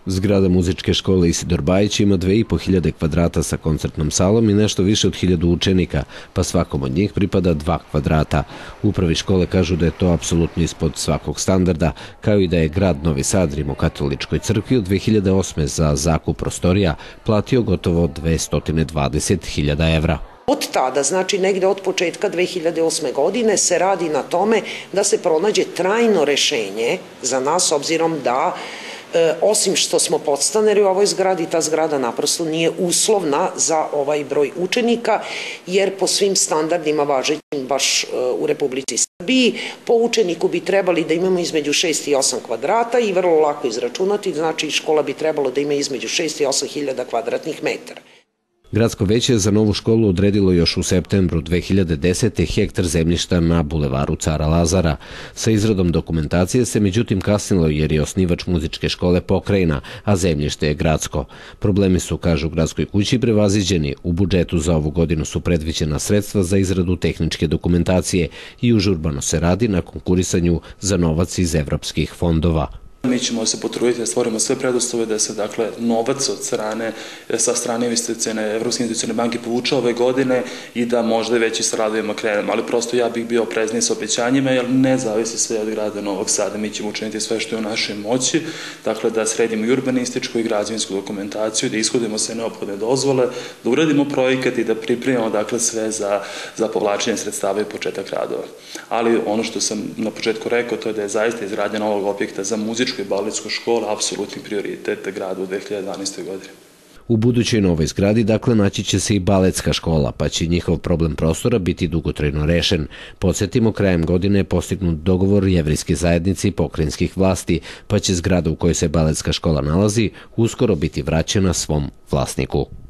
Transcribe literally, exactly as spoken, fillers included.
Zgrada muzičke škole Isidor Bajić ima dve i po hiljade kvadrata sa koncertnom salom i nešto više od hiljadu učenika, pa svakom od njih pripada dva kvadrata. U upravi škole kažu da je to apsolutno ispod svakog standarda, kao i da je grad Novi Sad Rimokatoličkoj crkvi od dve hiljade osme za zakup prostorija platio gotovo dvesta dvadeset hiljada evra. Od tada, znači negde od početka dve hiljade osme godine, se radi na tome da se pronađe trajno rešenje za nas, obzirom da osim što smo podstanari u ovoj zgradi, ta zgrada naprosto nije uslovna za ovaj broj učenika, jer po svim standardima važećim baš u Republici Srbiji, po učeniku bi trebali da imamo između šest i osam kvadrata i vrlo lako izračunati, znači škola bi trebalo da ima između šest i osam hiljada kvadratnih metara. Gradsko veće za novu školu odredilo još u septembru dve hiljade desete hektar zemljišta na bulevaru Cara Lazara. Sa izradom dokumentacije se međutim kasnilo jer je osnivač muzičke škole pokrajina, a zemljište je gradsko. Problemi su, kažu Gradskoj kući, prevaziđeni. U budžetu za ovu godinu su predviđena sredstva za izradu tehničke dokumentacije i užurbano se radi na konkurisanju za novac iz evropskih fondova. Mi ćemo se potruditi da stvorimo sve preduslove da se dakle novac od strane, sa strane investicione, Evropske investicione banke povuče ove godine i da možda već i sa radovima krenemo, ali prosto ja bih bio oprezniji sa obećanjima jer ne zavisi sve od grada Novog Sada. Mi ćemo učiniti sve što je u našoj moći, dakle da sredimo i urbanističku i građevinsku dokumentaciju, da ishodimo sve neophodne dozvole, da uradimo projekat i da pripremimo dakle sve za, za povlačenje sredstava i početak radova. Ali ono što sam na početku rekao, to je da je zaista izgradnja novog objekta za muzičku i baletsku školu apsolutni prioritet grada u dve hiljade dvanaestoj godini. U budućoj novoj zgradi, dakle, naći će se i baletska škola, pa će njihov problem prostora biti dugotrajno rešen. Podsjetimo, krajem godine je postignut dogovor jevrejske zajednice i pokrajinskih vlasti, pa će zgrada u kojoj se baletska škola nalazi uskoro biti vraćena svom vlasniku.